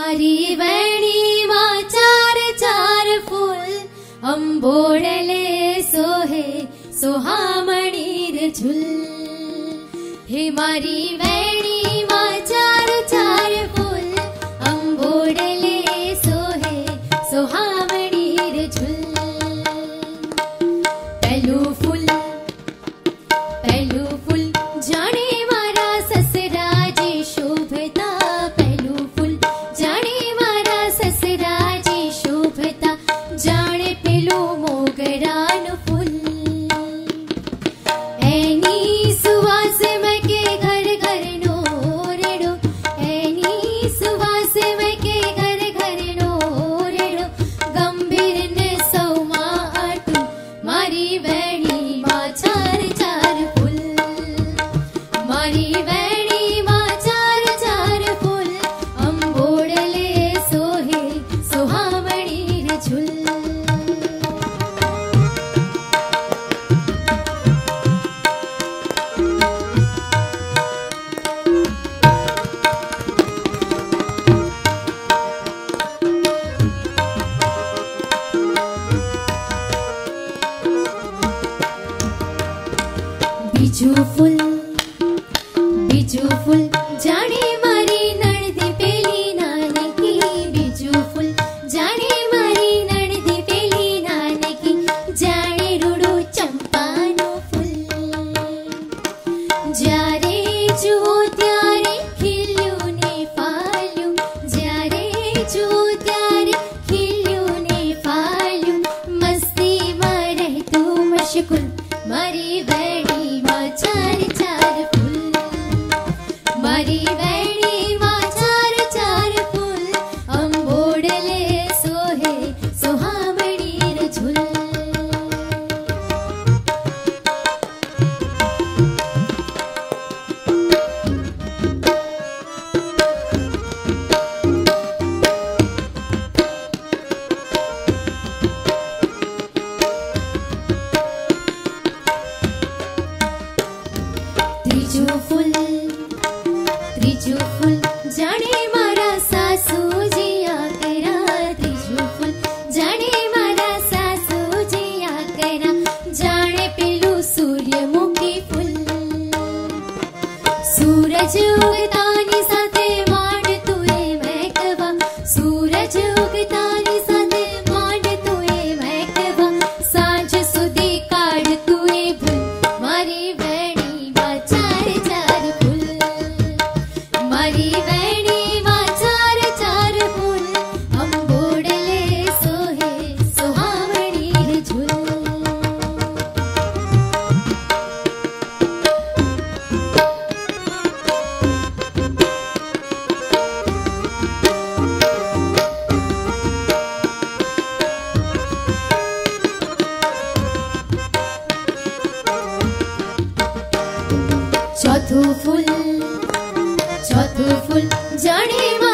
मारी वेणी मां चार चार फूल अंबोड़ले सोहे सोहामणीर झुल। हे मारी वेणी मां चार चार फूल अंबोड़ले सोहे सोहामणीर झुल। पहलू फूल जाने मारा ससराजी शोभता। पहलू फूल जाने मारा ससराजी शोभता। जाने पेलो मोगरान फूल एनी सुवास मके घर घर नो रेड़ो। एनी सुवास मके घर घर नो रेड़ो। गंभीर ने सौमा आटू मारी वेणी मां चार चार फूल। मारी वेणी मां चार चार फूल अंबोड़ले सोहे सोहामणीर झुल। बीजू फूल जाने मारी नणदी पेली नानकी। बीजू फूल जाने मारी नणदी पेली नानकी। जाने रूड़ो चंपानो फूल जारे जुओ त्यारे खिल्યું ने फाल्યું। जारे जुओ त्यारे खिल्યું ने फाल्યું। मस्ती में रहતું मशगुल मारी वेणी मां चार चार फूल। मारी वेणी मां चार चार फूल अंबोड़ले सोहे सोहामणीर झुल। त्रीजू फूल जाने मारा सासूजी आकरा। त्रीजू फूल जाने मारा सासूजी आकरा। जाने पेलू सूर्यमुखी फूल सूरज उगतानी साथे मांडतुं ए महकवा। सूरज उगतानी साथे मांडतुं ए महकवा। सांज सुधी काढतुं ए भूल मारी वेणी मां चार चार फूल। मारी वेणी मां चार चार फूल अंबोड़ले सोहे सोहामणीर झुल। चौथू फूल जाने